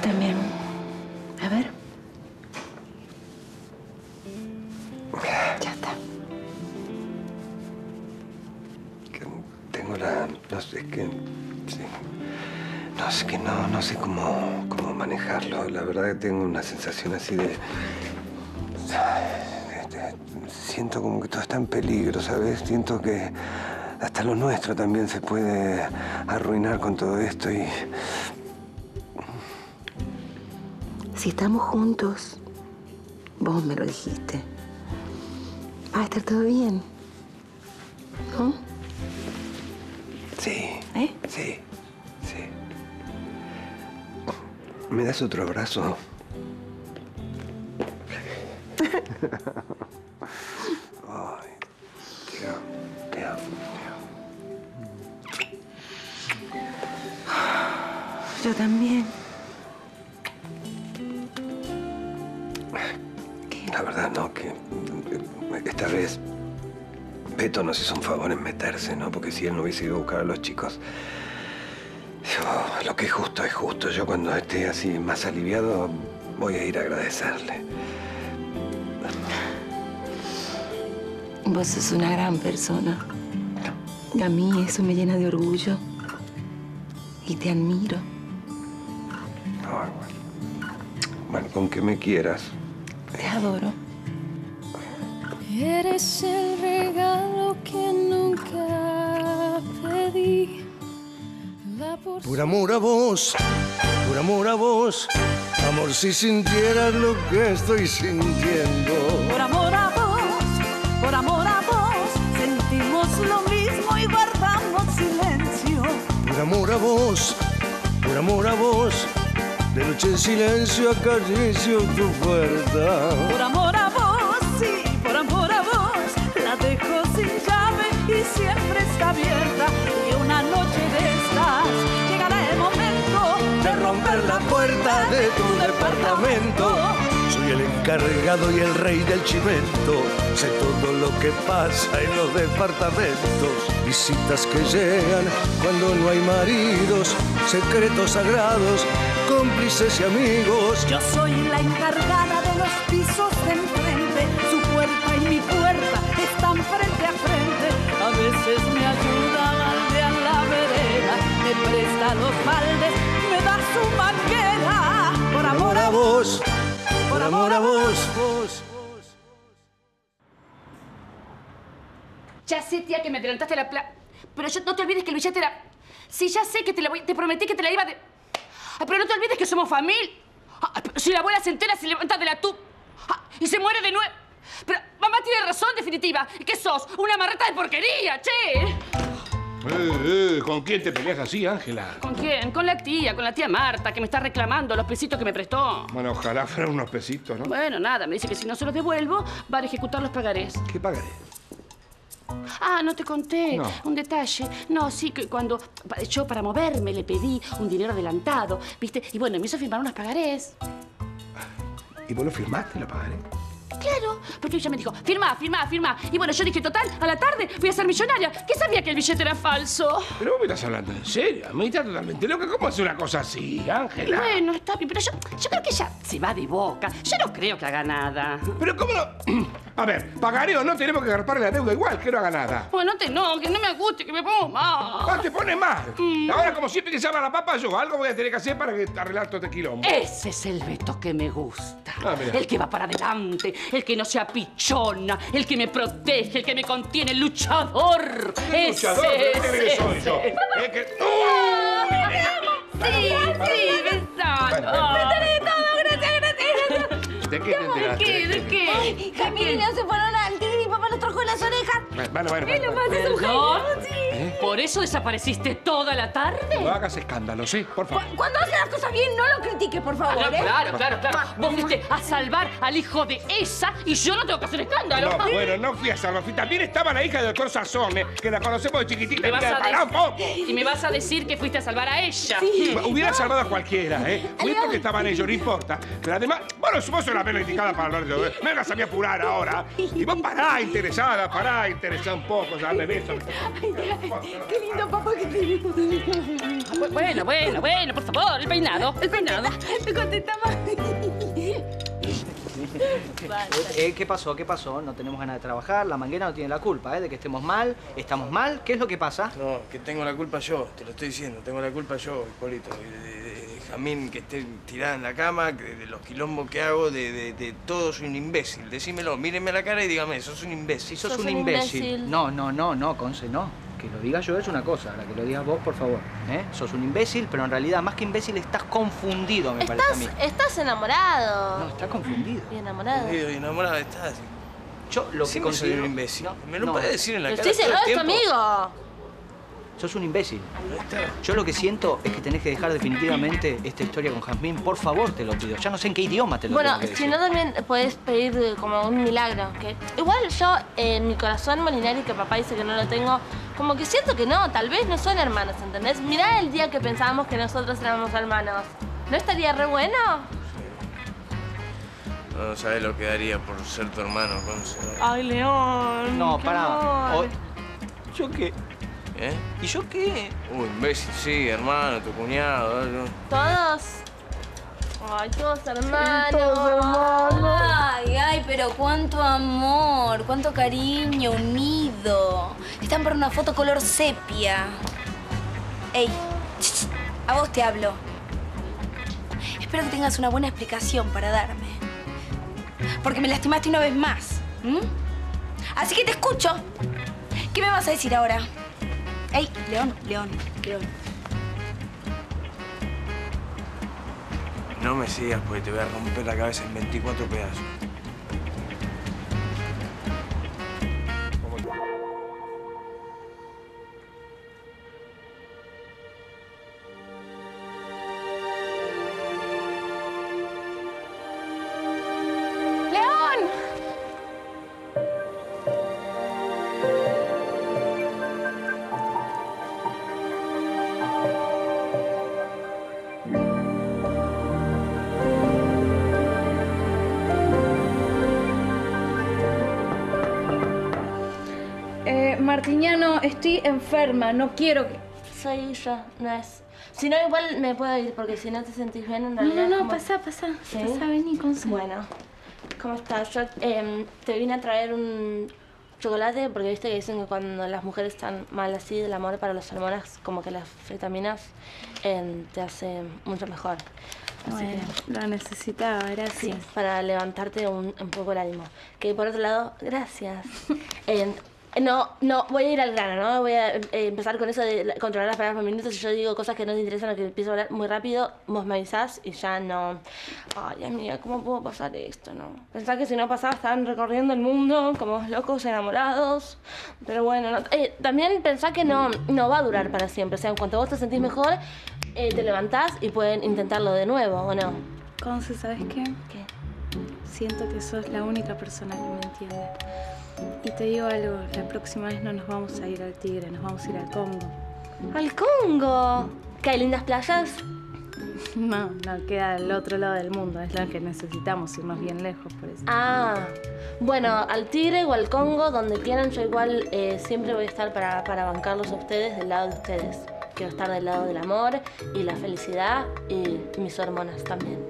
Yo también. A ver. Ya está. Tengo la... No sé, es que... Sí. No, es que no sé cómo manejarlo. La verdad que tengo una sensación así de... Siento como que todo está en peligro, ¿sabes? Siento que hasta lo nuestro también se puede arruinar con todo esto y... Si estamos juntos, vos me lo dijiste, va a estar todo bien, ¿no? Sí. ¿Eh? Sí. ¿Me das otro abrazo? Ay, te amo. Yo también. La verdad, no, que esta vez Beto nos hizo un favor en meterse, ¿no? Porque si él no hubiese ido a buscar a los chicos... lo que es justo. Yo cuando esté así más aliviado voy a ir a agradecerle. Vos sos una gran persona. A mí eso me llena de orgullo. Y te admiro. Ay, bueno, con que me quieras. Te adoro. Eres el regalo que nunca pedí. Por amor a vos, amor, si sintieras lo que estoy sintiendo. Por amor a vos, sentimos lo mismo y guardamos silencio. Por amor a vos, de noche en silencio acaricio tu puerta. Por amor a vos, sí, por amor a vos, la dejo sin llave y siempre está abierta. Y una noche de estas llegará el momento de romper la puerta de tu departamento. Soy el encargado y el rey del chimento. Sé todo lo que pasa en los departamentos. Visitas que llegan cuando no hay maridos. Secretos sagrados, cómplices y amigos. Yo soy la encargada de los pisos de enfrente. Su puerta y mi puerta están frente a frente. A veces me ayuda a baldear la vereda. Me presta los baldes, me da su manguera. Por amor a vos. Por amor a vos. Ya sé, tía, que me adelantaste la pero no te olvides que el billete era... Sí, ya sé que te prometí que te la iba de... Pero no te olvides que somos familia. Si la abuela se entera, se levanta de la y se muere de nuevo. Pero mamá tiene razón, en definitiva. ¿Qué sos? Una marreta de porquería, che. ¿Con quién te peleas así, Ángela? ¿Con quién? Con la tía Marta, que me está reclamando los pesitos que me prestó. Bueno, ojalá fueran unos pesitos, ¿no? Bueno, nada, me dice que si no se los devuelvo, va a ejecutar los pagarés. ¿Qué pagaré? Ah, no te conté. No. Un detalle. No, sí, que cuando yo para moverme le pedí un dinero adelantado, ¿viste? Y bueno, me hizo firmar unos pagarés. ¿Y vos lo firmaste, lo pagaré? Claro, porque ella me dijo, firma. Y bueno, yo dije, total, a la tarde voy a ser millonaria. ¿Qué sabía que el billete era falso? Pero vos me estás hablando en serio. Me estás totalmente loca. ¿Cómo hace una cosa así, Ángela? Bueno, está bien, pero yo creo que ella se va de boca. Yo no creo que haga nada. Pero ¿cómo no? A ver, pagaré o no, tenemos que agarparle la deuda igual, que no haga nada. Bueno, que no me guste, que me pongo mal. Ah, te pones mal. Ahora, como siempre que se habla la papa, yo algo voy a tener que hacer para arreglar todo este quilombo. Ese es el Beto que me gusta. Ah, mira. El que va para adelante, el que no se apichona, el que me protege, el que me contiene, el luchador. Luchador, ese soy yo. Sí, besado. ¿De qué te enteraste? ¿De qué? Camila, se fueron al tigre y papá nos trajo las orejas. Bueno. ¿Perdón? ¿Por eso desapareciste toda la tarde? No hagas escándalo, ¿sí? Por favor. Cuando hace las cosas bien, no lo critiques, por favor, ¿eh? Claro. Vos fuiste a salvar al hijo de esa y yo no tengo que hacer escándalo. No, bueno, no fui a salvar. También estaba la hija del doctor Sazone, que la conocemos de chiquitita. Y me vas a decir que fuiste a salvar a ella. Sí. Hubiera salvado a cualquiera, ¿eh? Fui porque estaban ellos, no importa. Pero además, bueno, vos sos la pena indicada para hablar de todo. Me hagas a mí apurar ahora. Y vos pará interesada un poco, darle besos. Qué lindo papá que tenemos. Bueno, por favor, el peinado. Te contestamos. ¿Qué pasó? ¿Qué pasó? No tenemos ganas de trabajar, la manguera no tiene la culpa, de que estemos mal, estamos mal. ¿Qué es lo que pasa? No, que tengo la culpa yo, te lo estoy diciendo. Tengo la culpa yo, Hipólito. De Jamín que esté tirada en la cama, de los quilombos que hago, de todo. Soy un imbécil. Decímelo, míreme a la cara y dígame, sos un imbécil. Sos un imbécil. No, Conce, no. Que lo diga yo es una cosa, ahora que lo digas vos, por favor. Sos un imbécil, pero en realidad, más que imbécil, estás confundido, me parece a mí. Estás enamorado. No, estás confundido. Y enamorado. Y enamorada estás. Yo lo que considero... soy un imbécil. No, me lo puedes decir en la cara Estoy todo el celoso, tiempo. amigo. Sos un imbécil. Yo lo que siento es que tenés que dejar definitivamente esta historia con Jazmín. Por favor, te lo pido. Ya no sé en qué idioma te lo tengo que decir. Si no, también podés pedir como un milagro. Que igual yo, en mi corazón Molinari, que papá dice que no lo tengo, como que siento que no. Tal vez no son hermanos, ¿entendés? Mirá el día que pensábamos que nosotros éramos hermanos. ¿No estaría re bueno? No sabes lo que daría por ser tu hermano, Conce. Ay, León. No, pará. ¿Yo qué? ¿Eh? ¿Y yo qué? Uy, imbécil, sí, hermano, tu cuñado. ¿Todos? Ay, todos hermanos. Ay, pero cuánto amor, cuánto cariño unido. Están por una foto color sepia. Ey, a vos te hablo. Espero que tengas una buena explicación para darme. Porque me lastimaste una vez más. Así que te escucho. ¿Qué me vas a decir ahora? Ey, León. No me sigas porque te voy a romper la cabeza en 24 pedazos. Martiñano, estoy enferma, no quiero que... Soy yo, no es. Si no, igual me puedo ir, porque si no te sentís bien, en realidad... No, como... pasa. ¿Sí? Pasa, vení, Conce. Bueno, ¿cómo estás? Yo te vine a traer un chocolate, porque viste que dicen que cuando las mujeres están mal así del amor para las hormonas, como que las vitaminas te hace mucho mejor. Así Bueno, lo necesitaba, gracias. Sí, para levantarte un poco el ánimo. Que por otro lado, gracias. No, voy a ir al grano, ¿no? Voy a empezar con eso de controlar las palabras por minutos. Si yo digo cosas que no te interesan o que empiezo a hablar muy rápido, vos me avisás y ya no... Ay, amiga, ¿cómo puedo pasar esto, no? Pensá que si no pasaba estaban recorriendo el mundo como locos enamorados. Pero bueno, también pensá que no va a durar para siempre. O sea, en cuanto vos te sentís mejor, te levantás y pueden intentarlo de nuevo, ¿o no? Conce, ¿sabes qué? ¿Qué? Siento que sos la única persona que me entiende. Y te digo algo, la próxima vez no nos vamos a ir al Tigre, nos vamos a ir al Congo. ¡Al Congo! ¿Que hay lindas playas? No, queda al otro lado del mundo, es lo que necesitamos, irnos bien lejos, por eso. Ah, bueno, al Tigre o al Congo, donde quieran, yo igual siempre voy a estar para bancarlos a ustedes, del lado de ustedes. Quiero estar del lado del amor y la felicidad y mis hormonas también.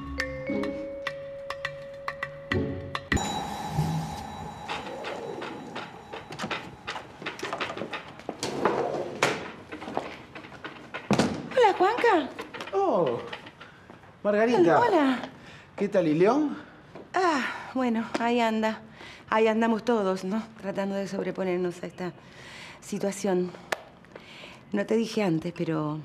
Hola, Juanca. Oh, Margarita. Hola. ¿Qué tal, y León? Bueno, ahí anda. Ahí andamos todos, ¿no? Tratando de sobreponernos a esta situación. No te dije antes, pero...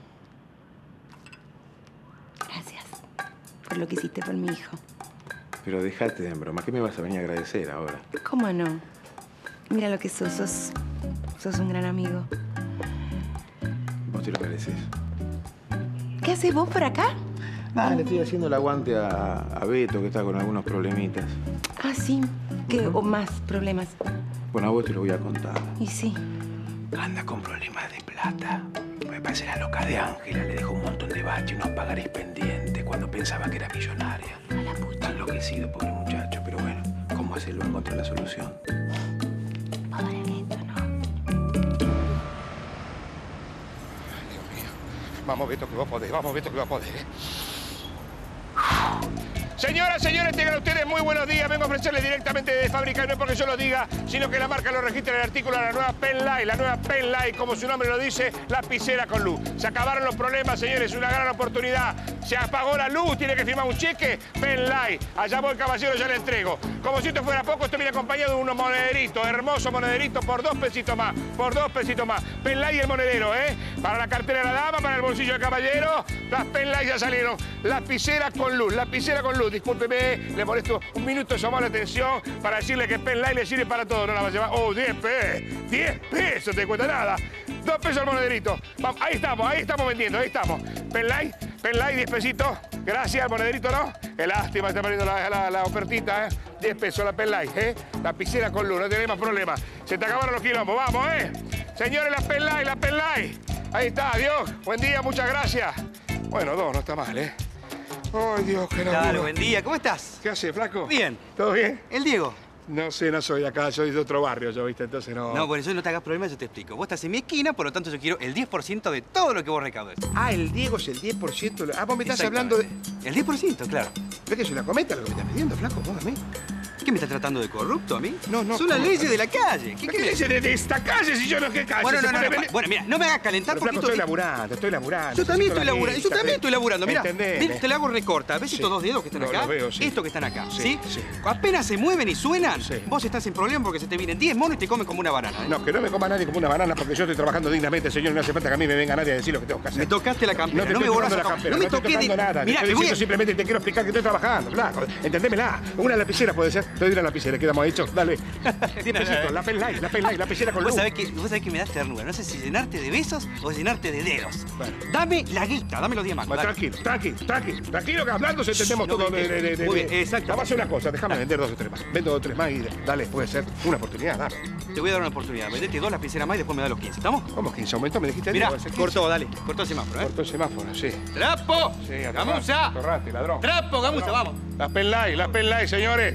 Gracias por lo que hiciste por mi hijo. Pero dejate de broma. ¿Qué me vas a venir a agradecer ahora? ¿Cómo no? Mira lo que sos. Sos un gran amigo. Vos te lo mereces. ¿Qué haces vos por acá? Ah, le estoy haciendo el aguante a Beto, que está con algunos problemitas. Ah, sí. ¿Qué? ¿O más problemas? Bueno, a vos te lo voy a contar. Y sí. Anda con problemas de plata. Me parece la loca de Ángela. Le dejó un montón de baches, unos pagares pendientes cuando pensaba que era millonaria. A la puta. Está enloquecido, pobre muchacho. Pero bueno, ¿cómo hacerlo? Encontrar la solución. Pobre Beto, ¿no? Vamos, Beto, que va a poder. Vamos, Beto, que va a poder, ¿eh? Señoras, señores, tengan ustedes muy buenos días. Vengo a ofrecerles directamente de fábrica, y no es porque yo lo diga, sino que la marca lo registra en el artículo de la nueva Penlight. La nueva Penlight, como su nombre lo dice, lapicera con luz. Se acabaron los problemas, señores, una gran oportunidad. Se apagó la luz, tiene que firmar un cheque, Penlight. Allá voy, caballero, ya le entrego. Como si esto fuera poco, estoy bien acompañado de unos monederitos, hermosos monederitos, por 2 pesitos más, por 2 pesitos más. Penlight y el monedero, ¿eh? Para la cartera de la dama, para el bolsillo del caballero, las Penlight ya salieron. Lapicera con luz, lapicera con luz. Discúlpeme, le molesto un minuto de su amable atención para decirle que Penlight le sirve para todo. No la va a llevar. ¡Oh, 10 pesos! 10 pesos, te cuesta nada. 2 pesos el monederito. Vamos, ahí estamos vendiendo, ahí estamos. Penlight, 10 pesitos. Gracias, el monederito, ¿no? Qué lástima, está perdiendo la ofertita, ¿eh? 10 pesos la Penlight, ¿eh? Lapicera con luz, no tenés más problemas. Se te acabaron los quilombos, vamos, ¿eh? Señores, la Penlight. Ahí está, adiós. Buen día, muchas gracias. Bueno, 2, no está mal, ¿eh? Ay, Dios, qué laburo. Claro, buen día. ¿Cómo estás? ¿Qué haces, flaco? Bien. ¿Todo bien? ¿El Diego? No sé, no soy de acá, soy de otro barrio, yo, ¿viste? Entonces no... No, por eso no te hagas problema, yo te explico. Vos estás en mi esquina, por lo tanto yo quiero el 10% de todo lo que vos recaudes. Ah, el Diego es el 10%. Ah, vos me estás hablando de... El 10%, claro. ¿Ves que es una cometa lo que me estás pidiendo, flaco? Vos a mí. ¿Qué me estás tratando de corrupto a mí? No. Son las leyes de la calle. ¿Qué leyes de esta calle si yo no qué calle? Bueno, Bueno, mira, no me hagas calentar porque porque... Estoy laburando. Yo también estoy laburando. Yo también estoy laburando. Mira, ¿entendés? te la hago recorta. ¿Ves estos 2 dedos que están acá? Lo veo, sí. Estos que están acá, Sí. Apenas se mueven y suenan, vos estás en problema porque se te vienen 10 monos y te comen como una banana. No, que no me coma nadie como una banana porque yo estoy trabajando dignamente, señor. No hace falta que a mí me venga nadie a decir lo que tengo que hacer. Me tocaste la campera. No me volvás a No me toqué de nada. Mira, Te estoy diciendo simplemente te quiero explicar que estoy trabajando, flaco. Entendémela. Una lapicera puede ser. Te doy una lapicera, quedamos hechos. Dale. La Penlight, lapicera con luz. Vos sabés que me das ternura. No sé si llenarte de besos o llenarte de dedos. Bueno. Dame la guita, dame los 10 mangos. Tranquilo, que hablando se entendemos todo de... Muy bien, exacto. Vamos a hacer una cosa, déjame vender 2 o 3 más. Vendo 2 o 3 más y dale, puede ser una oportunidad, dale. Te voy a dar una oportunidad. Vendete 2 lapiceras más y después me das los 15, ¿estamos? ¿Cómo 15? Aumentó, me dijiste. Mirá, cortó, dale. Cortó el semáforo, ¿eh? Cortó el semáforo, sí. ¡Trapo! Sí, ¡Gamuza! Torrate, ladrón. ¡Trapo, Gamuza, vamos! La Penlight, señores.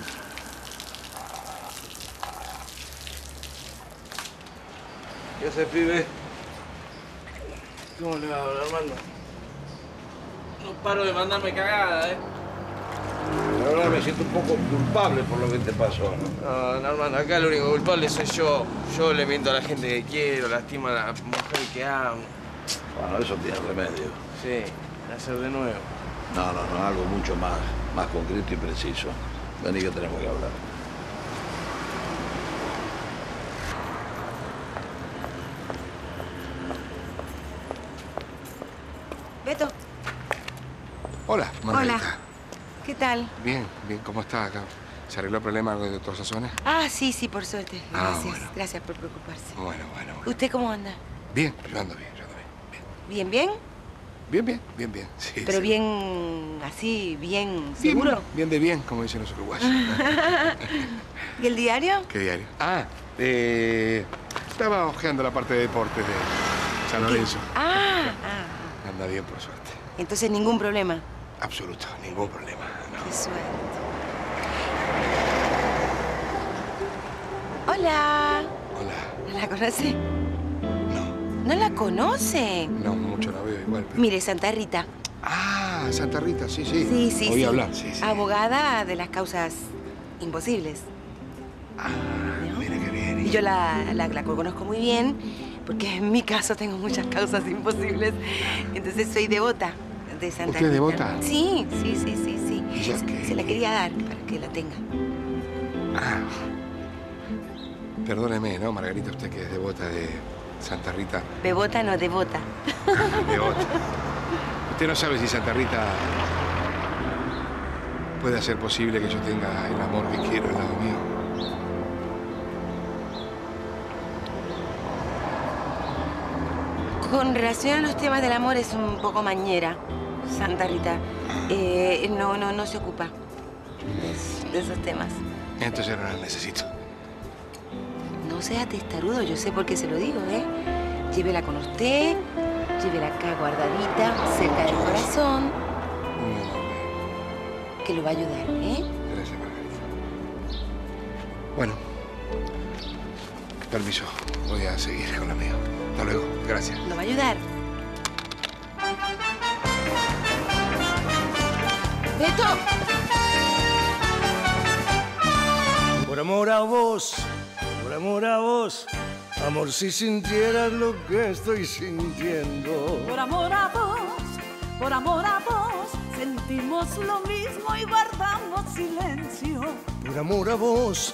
¿Qué hace, pibe? ¿Cómo le va, Armando? No paro de mandarme cagada, ¿eh? La verdad me siento un poco culpable por lo que te pasó, ¿no? No, Armando, acá el único culpable soy yo. Yo le miento a la gente que quiero, lastimo a la mujer que amo. Bueno, eso tiene remedio. Sí, hacer de nuevo. No, algo mucho más concreto y preciso. Vení que tenemos que hablar. Beto. Hola, Margarita. Hola. ¿Qué tal? Bien, ¿cómo está acá? ¿Se arregló el problema del doctor Sazona? Ah, sí, por suerte. Gracias. Bueno. Gracias por preocuparse. Bueno. ¿Usted cómo anda? Bien, yo ando bien. ¿Bien? Bien, sí. Pero sí. Bien, así, bien, ¿seguro? Bien de bien, como dicen los uruguayos. ¿Y el diario? ¿Qué diario? Estaba hojeando la parte de deportes de San Lorenzo. Anda bien, por suerte. Entonces, ningún problema. Absoluto, ningún problema. No. Qué suerte. Hola. ¿No la conoce? ¿No la conoce? No, mucho la veo igual. Pero... Mire, Santa Rita. Ah, Santa Rita, sí. Sí. Oí hablar, sí. Abogada de las causas imposibles. Mira qué bien. Y yo la conozco muy bien, porque en mi caso tengo muchas causas imposibles. Entonces soy devota de Santa Rita. ¿Usted es devota? Sí. ¿Y ya qué? Se la quería dar para que la tenga. Perdóneme, ¿no, Margarita? Usted que es devota de Santa Rita. Bebota, no devota. Devota. Usted no sabe si Santa Rita puede hacer posible que yo tenga el amor que quiero al lado mío. Con relación a los temas del amor es un poco mañera, Santa Rita. No se ocupa de esos temas. Entonces no la necesito. No sea testarudo, yo sé por qué se lo digo, ¿eh? Llévela con usted, llévela acá guardadita, cerca del corazón. Que lo va a ayudar, ¿eh? Gracias, Margarita. Bueno, permiso, voy a seguir con lo mío. Hasta luego, gracias. ¿Lo va a ayudar? ¡Beto! Por amor a vos, por amor a vos, amor, si sintieras lo que estoy sintiendo. Por amor a vos, sentimos lo mismo y guardamos silencio. Por amor a vos,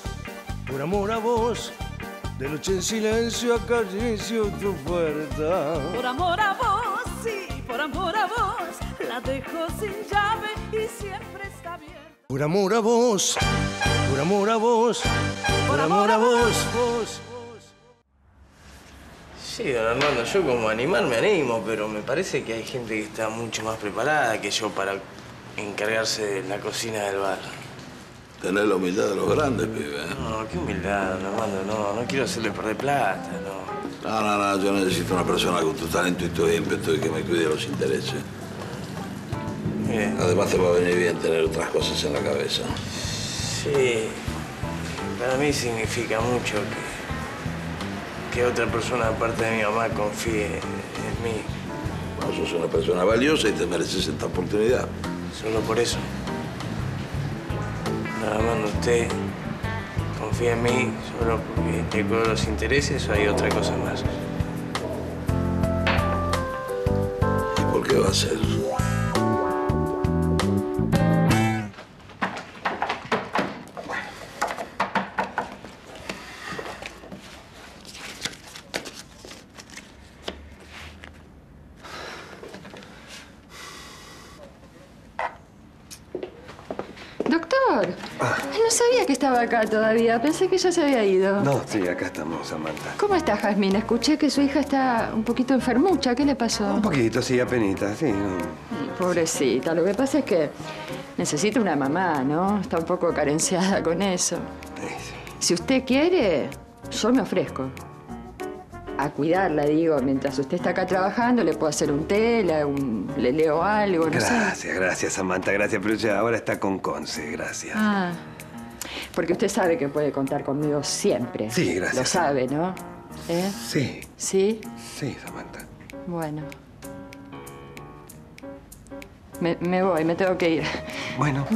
de noche en silencio acaricio tu puerta. Por amor a vos, sí, por amor a vos, la dejo sin llave y siempre está abierta. Por amor a vos, por amor a vos, por amor a vos, vos. Sí, don Armando, yo como animal me animo, pero me parece que hay gente que está mucho más preparada que yo para encargarse de la cocina del bar. Tener la humildad de los grandes, pibe, ¿eh? No, qué humildad, don Armando, no quiero hacerle perder plata, no. No, yo necesito una persona con tu talento y tu ímpetu y que me cuide los intereses. Bien. Además te va a venir bien tener otras cosas en la cabeza. Sí, para mí significa mucho que otra persona aparte de mi mamá confíe en mí. Vos sos una persona valiosa y te mereces esta oportunidad. Solo por eso. Nada más, usted confía en mí solo porque le cuido los intereses o hay otra cosa más. ¿Y por qué va a ser? Doctor, no sabía que estaba acá todavía. Pensé que ya se había ido. No, sí, acá estamos, Samantha. ¿Cómo está, Jazmín? Escuché que su hija está un poquito enfermucha. ¿Qué le pasó? Un poquito, sí, apenita, sí. No. Pobrecita. Lo que pasa es que necesita una mamá, ¿no? Está un poco carenciada con eso. Si usted quiere, yo me ofrezco a cuidarla, digo. Mientras usted está acá trabajando, le puedo hacer un té, le leo algo, no sé. Gracias, Samantha, gracias. Pero ella ahora está con Conce, gracias. Ah, porque usted sabe que puede contar conmigo siempre. Sí, gracias. Lo sabe, ¿no? ¿Eh? Sí. ¿Sí? Sí, Samantha. Bueno. Me voy, me tengo que ir. Bueno.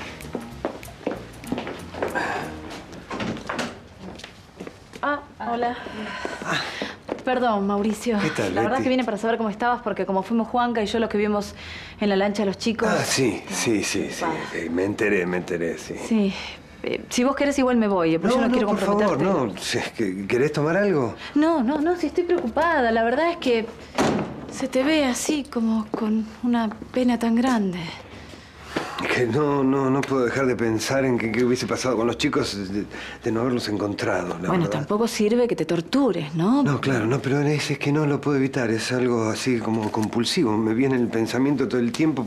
Hola. Perdón, Mauricio. ¿Qué tal, La verdad Betty? que vine para saber cómo estabas porque como fuimos Juanca y yo los que vimos en la lancha a los chicos... Ah, sí. Me enteré, sí. Sí. Si vos querés igual me voy, pero yo no quiero comprometerte. Por favor, no. ¿Querés tomar algo? No, si estoy preocupada. La verdad es que se te ve así como con una pena tan grande. Es que no puedo dejar de pensar en qué hubiese pasado con los chicos de no haberlos encontrado, la verdad. Tampoco sirve que te tortures, ¿no? No, claro, no, pero es que no lo puedo evitar. Es algo así como compulsivo. Me viene el pensamiento todo el tiempo.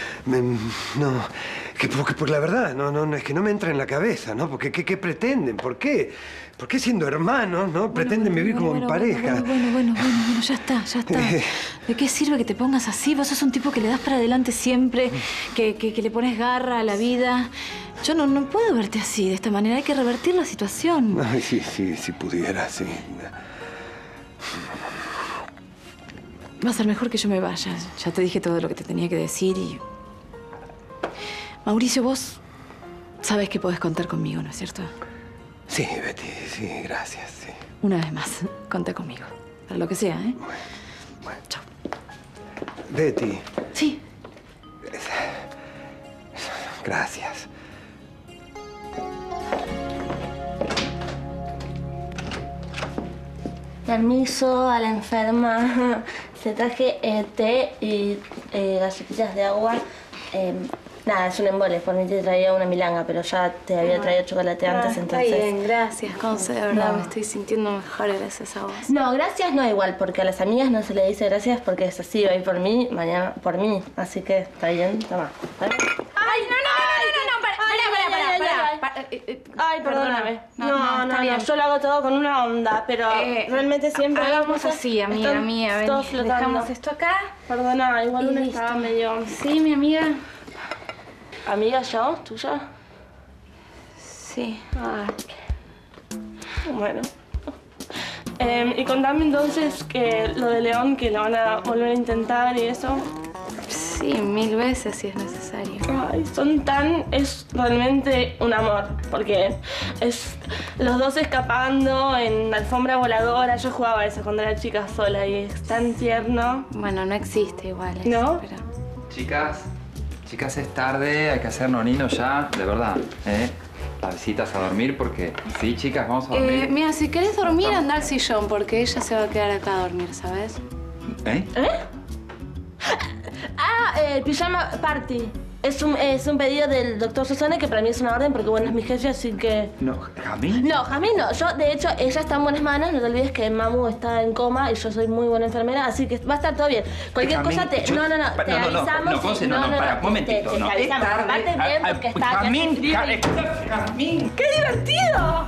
Porque la verdad, es que no me entra en la cabeza, ¿no? Porque ¿qué pretenden? ¿Por qué? ¿Por qué siendo hermanos, no? Pretenden vivir como en pareja. Bueno, ya está. ¿De qué sirve que te pongas así? Vos sos un tipo que le das para adelante siempre, que le pones garra a la vida. Yo no puedo verte así, de esta manera. Hay que revertir la situación. Ay, si pudiera, sí. Va a ser mejor que yo me vaya. Ya te dije todo lo que te tenía que decir y... Mauricio, vos sabés que podés contar conmigo, ¿no es cierto? Sí, Betty, sí, gracias, sí. Una vez más, contá conmigo. Para lo que sea, ¿eh? Bueno. Chao. Betty. Sí. Gracias. Permiso a la enferma. Se traje té y galletitas de agua. Nada, es un embole. Por mí te traía una milanga, pero ya te había traído chocolate antes, entonces... Está bien, gracias, Conce. De verdad, me estoy sintiendo mejor gracias a vos. No, gracias no igual, porque a las amigas no se le dice gracias porque es así, hoy por mí, mañana por mí. Así que está bien, toma. ¡Ay, pará! Ay, perdóname. No, está bien. Yo lo hago todo con una onda, pero realmente siempre... Hagamos así, amiga mía. Ven, todos flotando. dejamos esto acá. Perdona, igual una estaba medio... Sí, mi amiga. ¿Amiga yo? ¿Tuya? Sí. Bueno. Y contame entonces que lo de León, que lo van a volver a intentar y eso. Sí, 1000 veces si es necesario. Ay, es realmente un amor, porque es los dos escapando en alfombra voladora. Yo jugaba eso cuando era chica sola y es tan tierno. Bueno, no existe igual eso, ¿no? Pero... Chicas, es tarde, hay que hacer nonino ya, de verdad, ¿eh? Las visitas a dormir porque... Sí, chicas, vamos a dormir. Mira, si querés dormir, anda al sillón, porque ella se va a quedar acá a dormir, ¿sabes? ¿Eh? Pijama Party. Es un pedido del doctor Susana que para mí es una orden porque, bueno, es mi jefe, así que... No, ¿Jazmín? No, Jazmín no. Yo, de hecho, ella está en buenas manos. No te olvides que Mamu está en coma y yo soy muy buena enfermera, así que va a estar todo bien. Cualquier cosa te... No, te avisamos. No, Conce, no, para, un momentito. Te avisamos. Aparte bien porque está... Jazmín. ¡Qué divertido!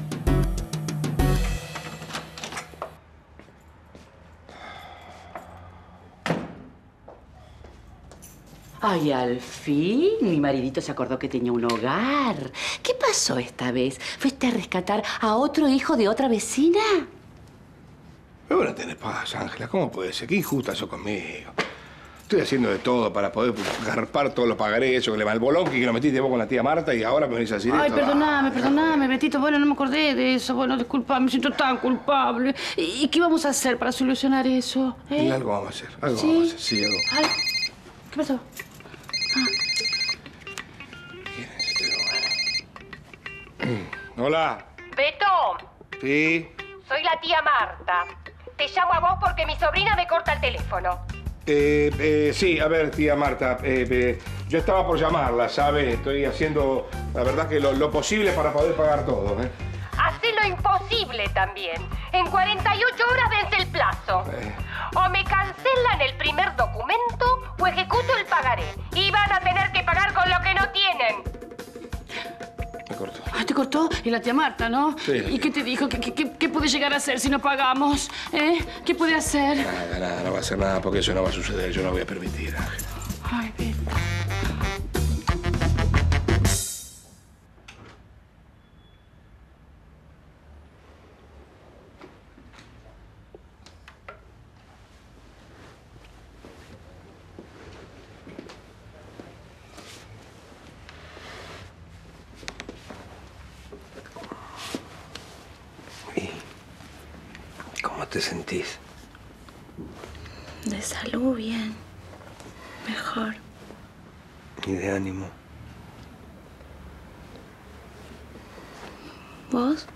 Ay, al fin, mi maridito se acordó que tenía un hogar. ¿Qué pasó esta vez? ¿Fuiste a rescatar a otro hijo de otra vecina? Pero no tenés paz, Ángela. ¿Cómo puede ser? Qué injusta sos conmigo. Estoy haciendo de todo para poder garpar todos los pagarés, eso que le va el bolón que lo metiste vos con la tía Marta y ahora me venís a decir esto. Ay, perdóname, Betito. Bueno, no me acordé de eso. Bueno, disculpa, me siento tan culpable. ¿Y qué vamos a hacer para solucionar eso? Y algo vamos a hacer, algo ¿Sí? vamos a hacer, sí, algo. Ay, ¿qué pasó? Hola. Beto, Sí. soy la tía Marta. Te llamo a vos porque mi sobrina me corta el teléfono. Sí, a ver, tía Marta, yo estaba por llamarla, ¿sabe? Estoy haciendo, la verdad, que lo posible para poder pagar todo, ¿eh? Hacé lo imposible también. En 48 horas vence el plazo. O me cancelan el primer documento o ejecuto el pagaré. Y van a tener que pagar con lo que no tienen. Me cortó. Ay, ¿te cortó? Y la tía Marta, ¿no? Sí. ¿Y qué te dijo? ¿Qué puede llegar a hacer si no pagamos? ¿Qué puede hacer? Nada, no va a hacer nada porque eso no va a suceder. Yo no voy a permitir, Ángela. Ay, Beto. ¿Cómo te sentís? De salud, bien. Mejor. ¿Y de ánimo? ¿Vos?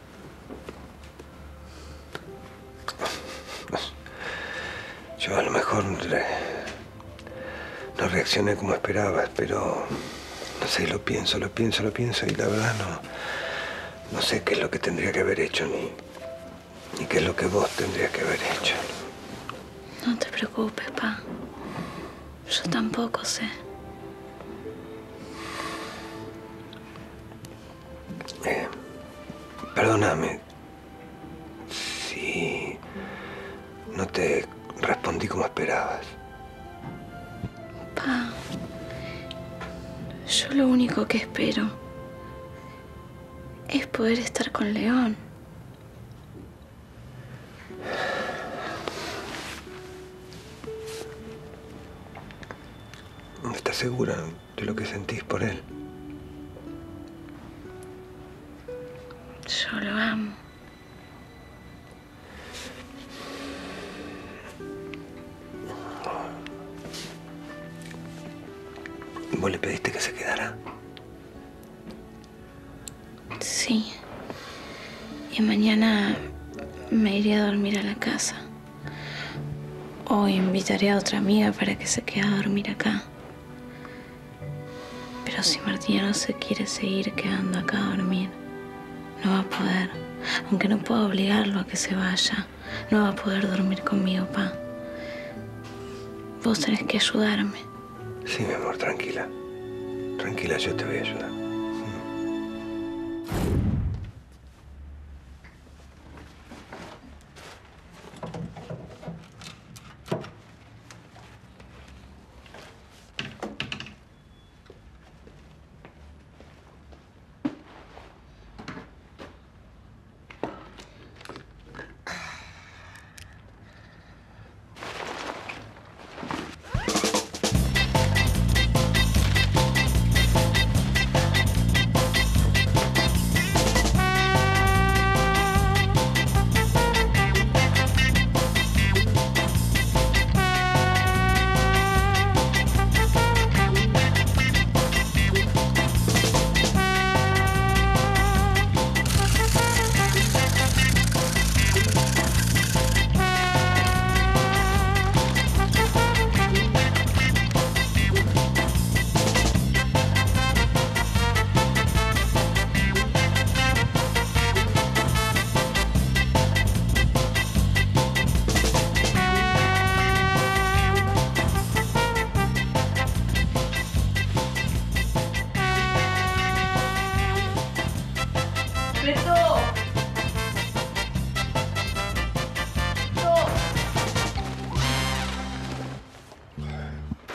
Yo a lo mejor no reaccioné como esperabas, pero no sé, lo pienso y la verdad no sé qué es lo que tendría que haber hecho ni qué es lo que vos tendrías que haber hecho. No te preocupes, pa. Yo tampoco sé. Perdóname si no te respondí como esperabas. Pa, yo lo único que espero es poder estar con León. ¿Estás segura de lo que sentís por él? Yo lo amo. ¿Vos le pediste que se quedara? Sí. Y mañana me iré a dormir a la casa. O invitaré a otra amiga para que se quede a dormir acá. Pero si Martina no se quiere seguir quedando acá a dormir, no va a poder. Aunque no puedo obligarlo a que se vaya, no va a poder dormir conmigo, pa. Vos tenés que ayudarme. Sí, mi amor, tranquila. Tranquila, yo te voy a ayudar.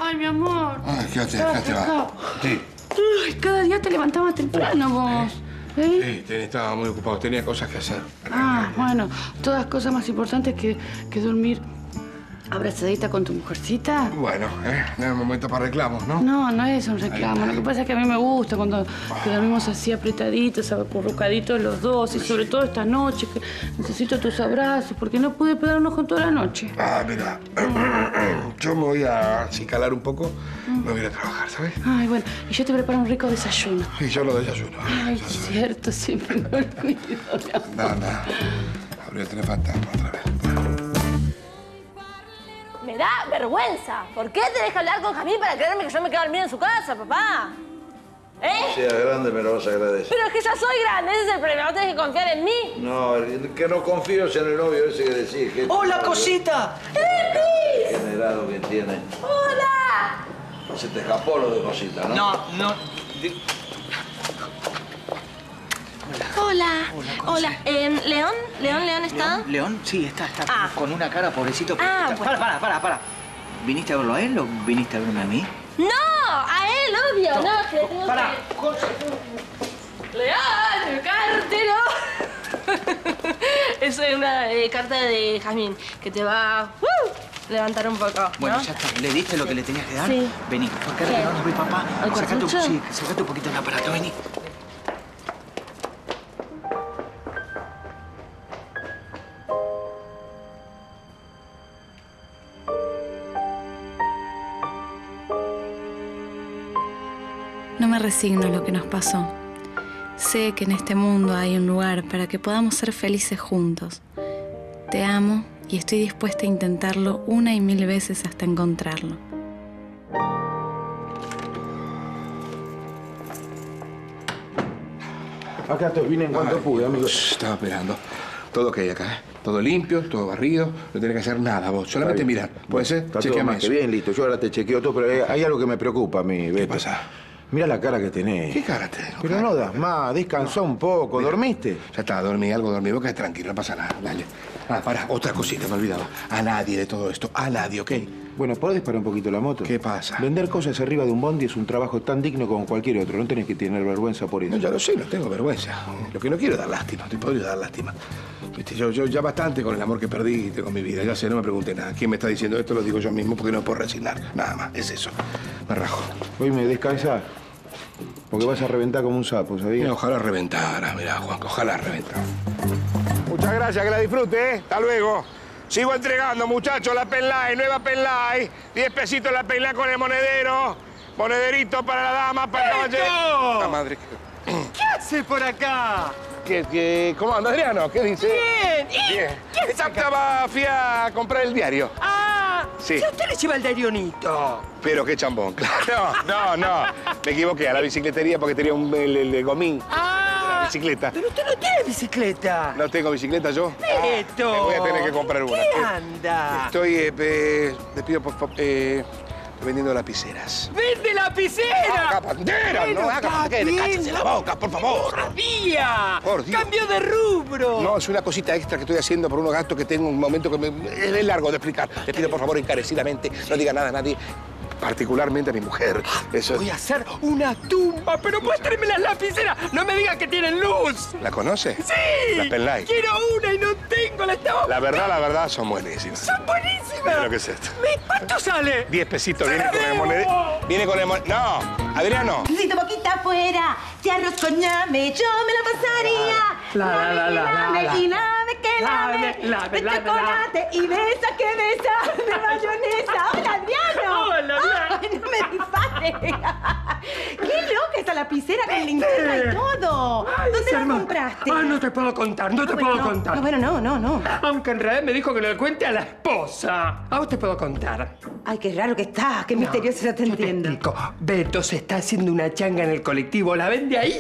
Ay, mi amor. Ay, quédate va. Sí. Ay, cada día te levantabas temprano vos. Sí, estaba muy ocupado. Tenía cosas que hacer. Ah, bueno. Todas cosas más importantes que dormir abrazadita con tu mujercita. Bueno, no es momento para reclamos, ¿no? No, no es un reclamo. Lo que pasa es que a mí me gusta cuando dormimos así apretaditos, acurrucaditos los dos. Y sobre todo esta noche, que necesito tus abrazos, porque no pude pegar con toda la noche. Ah, mira. Yo me voy a acicalar un poco. Me voy a ir a trabajar, ¿sabes? Ay, bueno. Y yo te preparo un rico desayuno. Y yo lo desayuno. Ay, cierto, siempre me olvido. Nada. Habría que tener fantasma otra vez. Me da vergüenza. ¿Por qué tenés que hablar con Jamín para creerme que yo me quedo a dormir en su casa, papá? ¿Eh? Sea grande me lo vas a agradecer. Pero es que ya soy grande, ese es el problema. ¿No tenés que confiar en mí? No, el que no confío es en el novio ese que decís. Que ¡Hola, cosita! ¡Epis! Generado que tiene. ¡Hola! Se te escapó lo de cosita, ¿no? No. Hola. Hola. ¿León está? ¿León? Sí, está Ah. con una cara pobrecito. Ah, bueno. Para. ¿Viniste a verlo a él o viniste a verme a mí? ¡No! ¡A él, obvio! No, que le tengo Pará. que... ¡León! ¡Cártelo! Es una carta de Jazmín que te va a levantar un poco, ¿no? Bueno, ya está. ¿Le diste lo que le tenías que dar? Sí. Vení, porque ¿Qué? no nos ve papá. ¿Al cuartucho? Sacate un poquito el aparato, vení. No me resigno a lo que nos pasó. Sé que en este mundo hay un lugar para que podamos ser felices juntos. Te amo y estoy dispuesta a intentarlo 1 y 1000 veces hasta encontrarlo. Acá estoy, vine en cuanto pude, amigos. Estaba esperando. Todo ok acá, ¿eh? Todo limpio, todo barrido. No tenés que hacer nada vos. Solamente mirar. ¿Puede ser? Está todo Chequeame más que eso. bien, listo. Yo ahora te chequeo todo, pero hay algo que me preocupa a mí, Beto. ¿Qué pasa? Mira la cara que tenés. ¿Qué cara tenés? Pero no das más, descansá un poco. Mira, ¿Dormiste? Ya está, dormí algo, dormí. Vos quedás tranquilo, no pasa nada. Dale. Ah, pará, otra cosita, me olvidaba. A nadie de todo esto. A nadie, ¿ok? Bueno, ¿podés parar un poquito la moto? ¿Qué pasa? Vender cosas arriba de un bondi es un trabajo tan digno como cualquier otro. No tenés que tener vergüenza por eso. No, ya lo sé, no tengo vergüenza. Lo que no quiero es dar lástima, te podría dar lástima. Viste, yo ya bastante con el amor que perdí con mi vida. Ya sé, no me pregunté nada. ¿Quién me está diciendo esto? Lo digo yo mismo porque no me puedo resignar. Nada más, es eso. Me rajo. Hoy me descansás. Porque vas a reventar como un sapo, ¿sabías? Ojalá reventara, mirá, Juan, ojalá reventara. Muchas gracias, que la disfrute, ¿eh? Hasta luego. Sigo entregando, muchachos, la penlight, nueva penlight. 10 pesitos la penlight con el monedero. Monederito para la dama, para el caballero. La madre. ¿Qué hace por acá? ¿Cómo anda, Adriano? ¿Qué dice? Bien. Bien. ¿Qué Fui a comprar el diario. Ah, Sí. si a usted le lleva el darionito. Pero qué chambón, claro. No. Me equivoqué a la bicicletería porque tenía el gomín. Ah, La bicicleta. pero usted no tiene bicicleta. ¿No tengo bicicleta yo? Beto. Me voy a tener que comprar una. ¿Qué anda? Estoy, le pido por favor, estoy vendiendo lapiceras. ¡Vende lapicera! ¡Haga bandera! Bueno, ¡No haga está bandera! bien. ¡Cállese la boca, por favor! ¡Sabía! Por Dios. ¡Cambio de rubro! No, es una cosita extra que estoy haciendo por unos gastos que tengo un momento que es largo de explicar. Le pido, por favor, encarecidamente, no diga nada a nadie, particularmente a mi mujer. Eso Voy a hacer una tumba, pero muéstreme las lapiceras. No me diga que tienen luz. ¿La conoce? ¡Sí! La penlight. Quiero una y no tengo, la estaba... La verdad, son buenísimas. ¡Son buenísimas! Mira lo que es esto. ¿Cuánto sale? 10 pesitos, viene con el monedero. Viene con el monedero. No, Adriano. Si tu boquita afuera, te arroz con ñame, yo me la pasaría. Lame, y lame, que lame, de chocolate y besa, que besa, de mayonesa. ¡Hola, Adriano! ¡Hola, Ay, no me dispares. ¡Qué loca esta lapicera con linterna y todo! ¿Dónde la compraste? Ah, no te puedo contar, no te puedo contar. Bueno, no. Aunque en realidad me dijo que le cuente a la esposa. A vos te puedo contar. Ay, qué raro que estás, qué misterioso, no te entiendo. Explico. Beto se está haciendo una changa en el colectivo. ¿La vende ahí?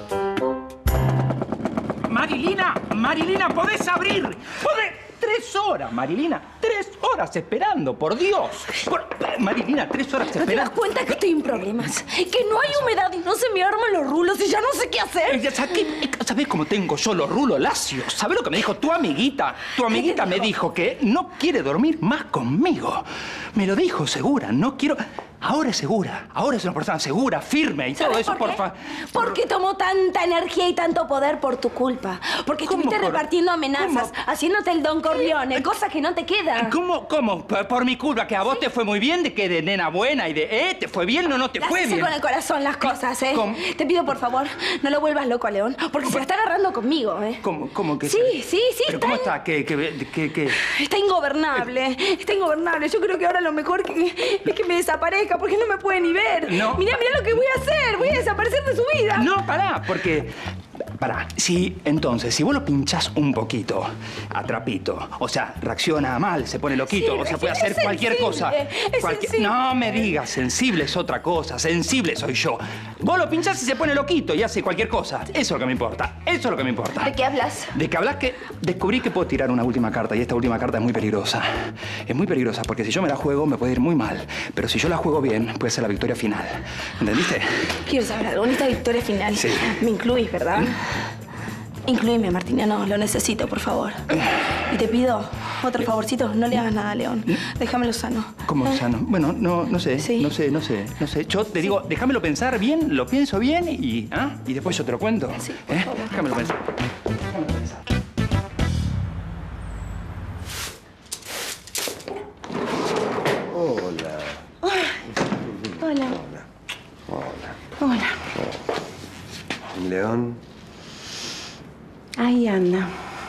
Marilina, ¿podés abrir? ¡Podés! 3 horas, Marilina. 3 horas esperando, por Dios. Marilina, 3 horas ¿No te esperando. das cuenta que estoy en problemas? Que no hay humedad y no se me arman los rulos y ya no sé qué hacer. ¿Sabés cómo tengo yo los rulos lacios? ¿Sabés lo que me dijo tu amiguita? Tu amiguita me dijo que no quiere dormir más conmigo. Me lo dijo segura, no quiero... Ahora es segura. Ahora es una persona segura, firme y todo eso, por favor. ¿Por qué tomó tanta energía y tanto poder por tu culpa? Porque estuviste repartiendo amenazas, haciéndote el Don Corleone, cosa que no te queda. ¿Cómo? Por mi culpa, que a vos te fue muy bien, de que de nena buena y de, ¿te fue bien o no te fue bien? Haces con el corazón las cosas, ¿eh? ¿Cómo? Te pido, por favor, no lo vuelvas loco a León, porque se la está agarrando conmigo, ¿eh? ¿Cómo que? Sí. ¿Pero cómo está? ¿Qué? Está ingobernable, está ingobernable. Yo creo que ahora lo mejor es que me desaparezca, porque no me puede ni ver. No. Mirá lo que voy a hacer. Voy a desaparecer de su vida. No, pará, porque... Pará, si vos lo pinchás un poquito a trapito, o sea, reacciona mal, se pone loquito, Sí, o sea, puede hacer cualquier cosa. sensible. No me digas, sensible es otra cosa, sensible soy yo. Vos lo pinchás y se pone loquito y hace cualquier cosa. Eso es lo que me importa, eso es lo que me importa. ¿De qué hablas? De que hablas que descubrí que puedo tirar una última carta y esta última carta es muy peligrosa. Es muy peligrosa porque si yo me la juego me puede ir muy mal, pero si yo la juego bien puede ser la victoria final. ¿Entendiste? Quiero saber algo. En esta victoria final me incluís, ¿verdad? Incluíme, Martiniano. Lo necesito, por favor. Y te pido otro favorcito. No le hagas nada a León. Déjamelo sano. ¿Cómo sano? Bueno, no sé. No sé. Yo te digo, déjamelo pensar bien, lo pienso bien y después yo te lo cuento. Sí, por favor. Déjamelo pensar. Hola. León. Ahí anda.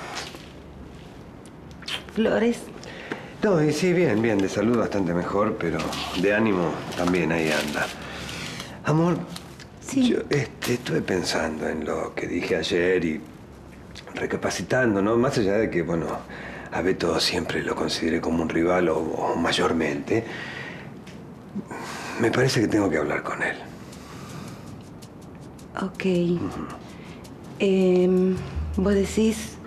¿Flores? No, y sí, bien, de salud bastante mejor, pero de ánimo también ahí anda. Amor, yo estuve pensando en lo que dije ayer y recapacitando, ¿no? Más allá de que, bueno, a Beto siempre lo consideré como un rival o mayormente, me parece que tengo que hablar con él. Ok. Vos decís...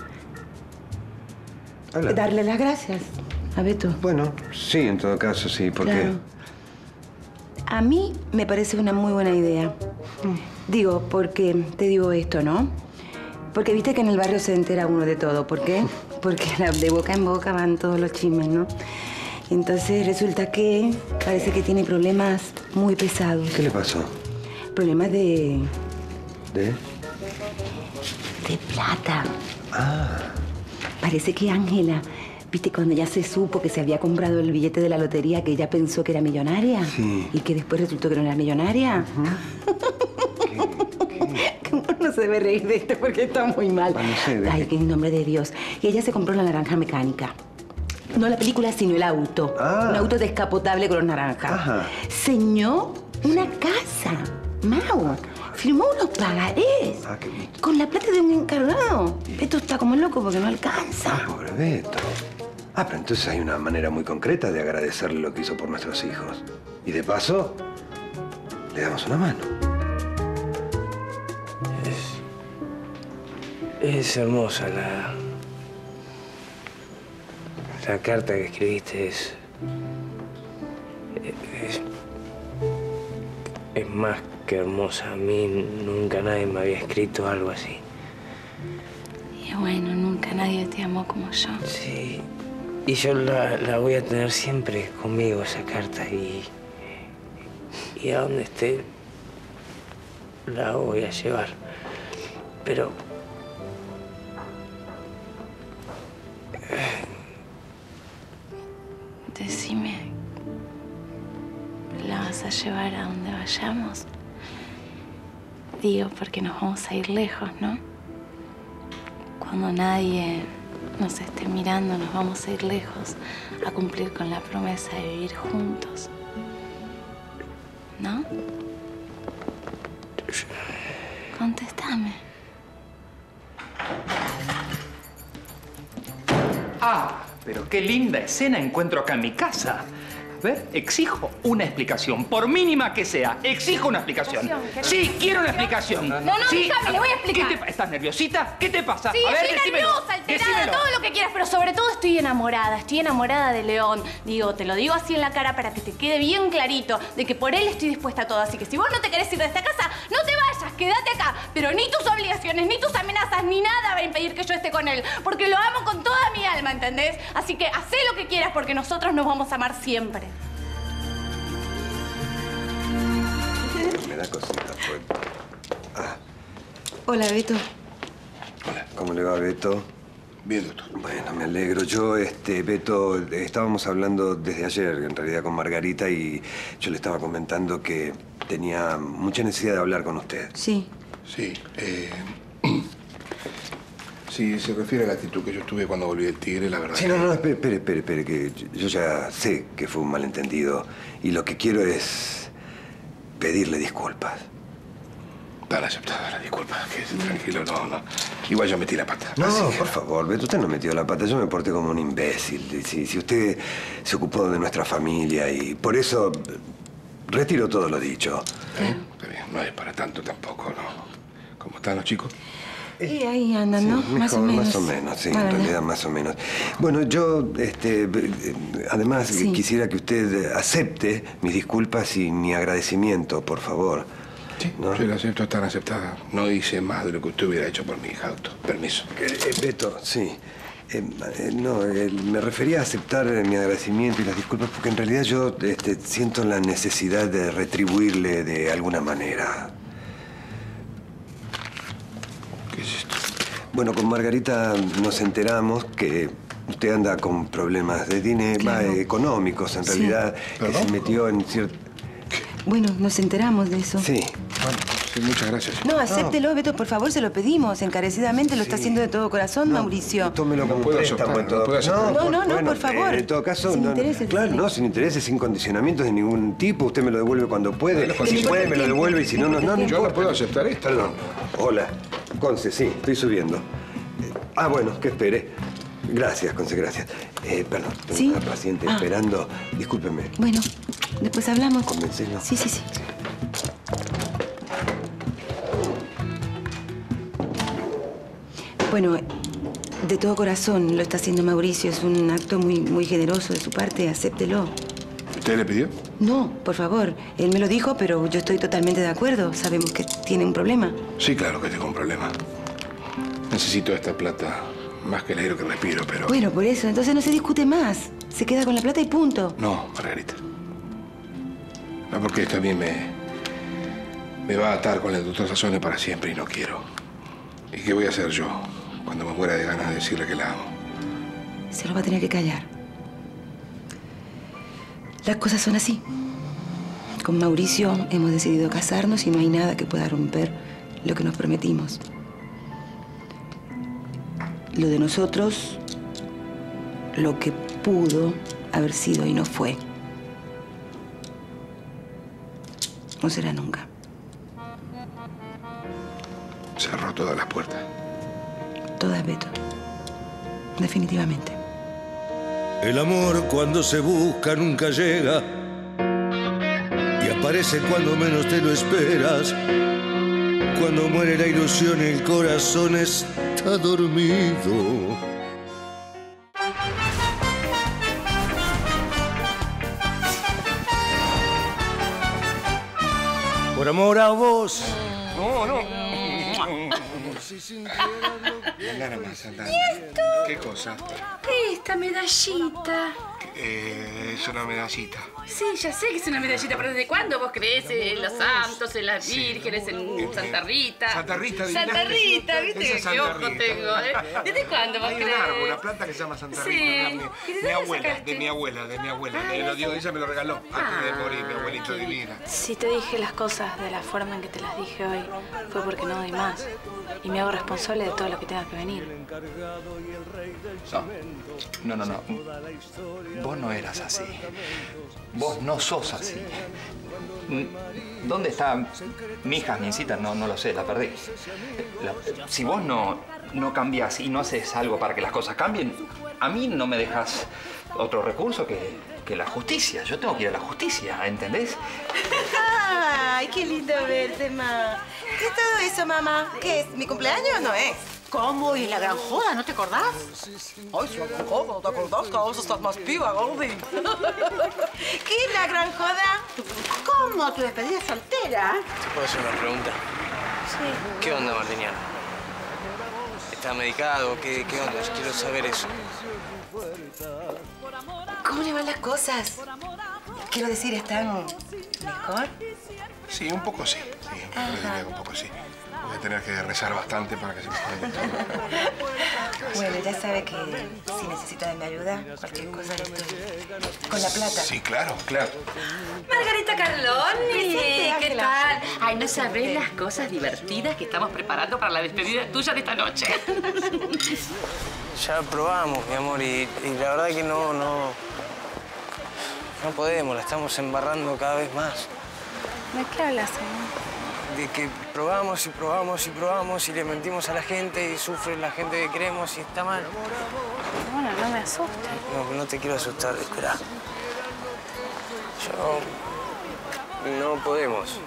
darle las gracias a Beto. Bueno, sí, en todo caso, sí. ¿Por qué? A mí me parece una muy buena idea. Digo, porque te digo esto, ¿no? Porque viste que en el barrio se entera uno de todo. ¿Por qué? Porque de boca en boca van todos los chismes, ¿no? Entonces resulta que parece que tiene problemas muy pesados. ¿Qué le pasó? Problemas de... ¿De? De plata. Parece que Ángela, viste, cuando ya se supo que se había comprado el billete de la lotería, que ella pensó que era millonaria. Sí. Y que después resultó que no era millonaria. ¿Cómo no se debe reír de esto? Porque está muy mal. No sé, ay, en nombre de Dios. Y ella se compró la naranja mecánica. No la película, sino el auto. Un auto descapotable color naranja. Señó una casa. Mau. Firmó unos pagarés. Con la plata de un encargado. Beto está como loco porque no alcanza. Pobre Beto. Pero entonces hay una manera muy concreta de agradecerle lo que hizo por nuestros hijos. Y de paso, le damos una mano. Es hermosa la carta que escribiste. Es más que hermosa. A mí nunca nadie me había escrito algo así. Y bueno, nunca nadie te amó como yo. Sí. Y yo la voy a tener siempre conmigo, esa carta. Y a donde esté, la voy a llevar. Pero... Decime, ¿la vas a llevar a donde vayamos? Digo, porque nos vamos a ir lejos, ¿no? Cuando nadie nos esté mirando, nos vamos a ir lejos a cumplir con la promesa de vivir juntos. ¿No? Contéstame. Pero qué linda escena encuentro acá en mi casa. A ver, exijo una explicación, por mínima que sea. Exijo una explicación. Sí, quiero una explicación. No, sí. déjame, le voy a explicar. ¿Estás nerviosita? ¿Qué te pasa? Sí, a ver, estoy nerviosa, alterada, todo lo que quieras, pero sobre todo estoy enamorada de León. Digo, te lo digo así en la cara para que te quede bien clarito de que por él estoy dispuesta a todo. Así que si vos no te querés ir de esta casa, no te vayas, quédate acá. Pero ni tus obligaciones, ni tus amenazas, ni nada va a impedir que yo esté con él. Porque lo amo con toda mi alma, ¿entendés? Así que hacé lo que quieras porque nosotros nos vamos a amar siempre. da cosita, pues. Ah. Hola, Beto. Hola. ¿Cómo le va, Beto? Bien, doctor. Bueno, me alegro. Yo, Beto, estábamos hablando desde ayer, en realidad, con Margarita, y yo le estaba comentando que tenía mucha necesidad de hablar con usted. Sí. Sí, sí, se refiere a la actitud que yo tuve cuando volví del Tigre, la verdad. Sí, no, espere, que yo ya sé que fue un malentendido, y lo que quiero es pedirle disculpas. Están aceptadas las disculpas, quédese tranquilo, no. Igual yo metí la pata. No, por favor, Beto, usted no metió la pata. Yo me porté como un imbécil. Si usted se ocupó de nuestra familia y por eso retiro todo lo dicho. Está bien, no es para tanto tampoco, ¿no? ¿Cómo están los chicos? Y ahí andan, ¿no? Mejor, más o menos. Más o menos, sí, Bueno, en realidad más o menos. Bueno, yo, además, quisiera que usted acepte mis disculpas y mi agradecimiento, por favor. Sí, ¿no? Yo la acepto, están aceptadas. No hice más de lo que usted hubiera hecho por mi hija, doctor. Permiso. Beto, sí. Me refería a aceptar mi agradecimiento y las disculpas porque en realidad yo siento la necesidad de retribuirle de alguna manera. ¿Qué es esto? Bueno, con Margarita nos enteramos que usted anda con problemas de dinero, Claro. Económicos, en realidad, que se metió en cierto... Bueno, nos enteramos de eso. Sí. Bueno, sí, muchas gracias. No, acéptelo, Beto, por favor, se lo pedimos. Encarecidamente lo está haciendo de todo corazón, Mauricio. Tómelo como un préstamo en todo caso. No, por favor. En todo caso, Sin no, intereses. Claro, no, sin intereses, sin condicionamientos de ningún tipo. Usted me lo devuelve cuando puede. Si puede, me lo devuelve y si no, no. Yo no puedo aceptar esto. Perdón. Hola. Conce, sí, estoy subiendo. Bueno, que espere. Gracias, Conce, gracias. Perdón, tengo una paciente esperando. Discúlpeme. Bueno, después hablamos. Convencelo. Sí. Bueno, de todo corazón lo está haciendo Mauricio. Es un acto muy generoso de su parte. Acéptelo. ¿Usted le pidió? No, por favor. Él me lo dijo, pero yo estoy totalmente de acuerdo. Sabemos que tiene un problema. Sí, claro que tengo un problema. Necesito esta plata más que el aire que respiro, pero... Bueno, por eso. Entonces no se discute más. Se queda con la plata y punto. No, Margarita. No, porque esto a mí me va a atar con el doctor Sassone para siempre y no quiero. ¿Y qué voy a hacer yo cuando me muera de ganas de decirle que la amo? Se lo va a tener que callar. Las cosas son así. Con Mauricio hemos decidido casarnos y no hay nada que pueda romper lo que nos prometimos. Lo de nosotros, lo que pudo haber sido y no fue, no será nunca. Cerró todas las puertas. Todas, Beto. Definitivamente. El amor cuando se busca nunca llega y aparece cuando menos te lo esperas. Cuando muere la ilusión el corazón está dormido. Por amor a vos. No. Andá nomás, andá. ¿Qué cosa? Esta medallita. Es una medallita. Sí, ya sé que es una medallita, pero ¿desde cuándo vos crees en los santos, en las vírgenes, en Santa Rita? Santa Rita, Santa Rita, ¿viste Esa es qué Santa ojo Rita. tengo? ¿Desde cuándo vos Hay un crees? árbol, una planta que se llama Santa Sí. Rita. ¿Y de Mi dónde abuela, sacaste? de mi abuela. Me lo dio, ella me lo regaló antes de morir, mi abuelito divina. Si te dije las cosas de la forma en que te las dije hoy, fue porque no doy más. Y me hago responsable de todo lo que tenga que venir. No. Vos no eras así. Vos no sos así. ¿Dónde está mi hija, Nincita? No lo sé, la perdí. Si vos no cambiás y no haces algo para que las cosas cambien, a mí no me dejas otro recurso que la justicia. Yo tengo que ir a la justicia, ¿entendés? Ay, qué lindo verte, ma. ¿Qué es todo eso, mamá? ¿Qué es? ¿Mi cumpleaños o no es? ¿Cómo? ¿Y la gran joda? ¿No te acordás? Ay, sí, la gran joda. ¿Te acordás? Cada vez estás más piba, Gordi. ¿Qué es la gran joda? ¿Cómo? ¿Tu despedida soltera? ¿Te puedo hacer una pregunta? Sí. ¿Qué onda, Marleniano? ¿Está medicado? ¿Qué onda? Quiero saber eso. ¿Cómo le van las cosas? Quiero decir, ¿están mejor? Sí, un poco sí. Sí, diría que un poco sí. Voy a tener que rezar bastante para que se mejore todo. Bueno, ya sabe que si necesita de mi ayuda, cualquier cosa le estoy... Con la plata. Sí, claro, claro. Margarita Carloni, Presente, ¿qué Ángela. tal? Ay, no sabés las cosas divertidas que estamos preparando para la despedida tuya de esta noche. Ya probamos, mi amor, y la verdad que no podemos, la estamos embarrando cada vez más. ¿De qué hablas, amor? De que probamos y probamos y probamos y le mentimos a la gente y sufre la gente que queremos y está mal. Bueno, no me asustes. No te quiero asustar, espera. No podemos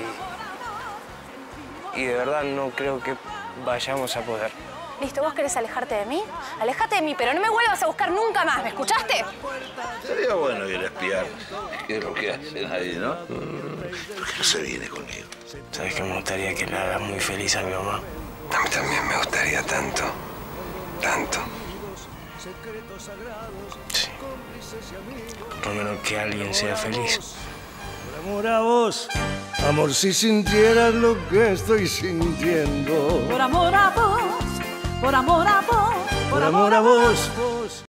y de verdad no creo que vayamos a poder. Listo, ¿vos querés alejarte de mí? Alejate de mí, pero no me vuelvas a buscar nunca más, ¿me escuchaste? Sería bueno ir a espiar. ¿Qué es lo que hacen ahí, no? ¿Por qué no se viene conmigo? ¿Sabes que me gustaría que le hagas muy feliz a mi mamá? A mí también me gustaría tanto. Tanto. Sí. Por lo menos que alguien sea feliz. Por amor a vos, amor, si sintieras lo que estoy sintiendo. Por amor a vos, por amor a vos, Por amor a vos.